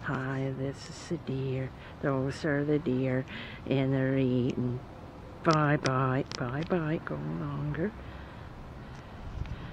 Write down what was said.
Hi, this is the deer. Those are the deer, and they're eating. Bye bye, bye bye. Go longer.